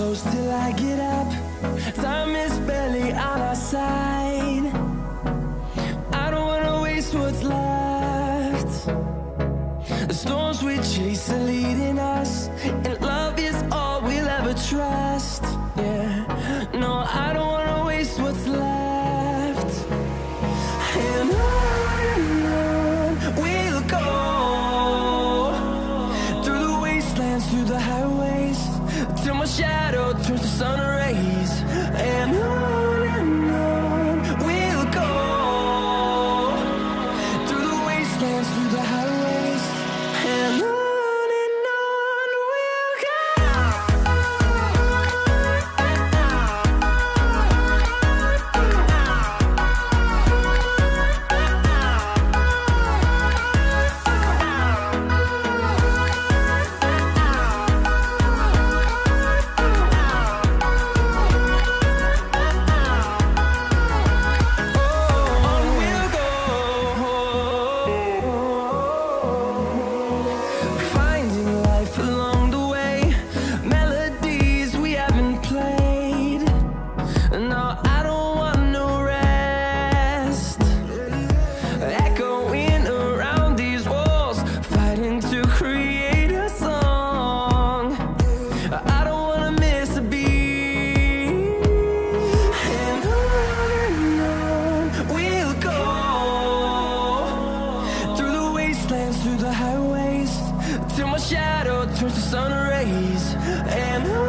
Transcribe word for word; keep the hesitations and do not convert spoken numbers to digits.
close till I get up. Time is barely on our side. I don't wanna waste what's left. The storms we chase are leading us, and love is all we'll ever trust. Yeah, no, I don't wanna waste what's left. And on and on we'll go, through the wastelands, through the highways, till my shadow turns to sun rays. And on and on we'll go, through the wastelands, through the highways, and on. Through the highways, till my shadow turns to sun rays. And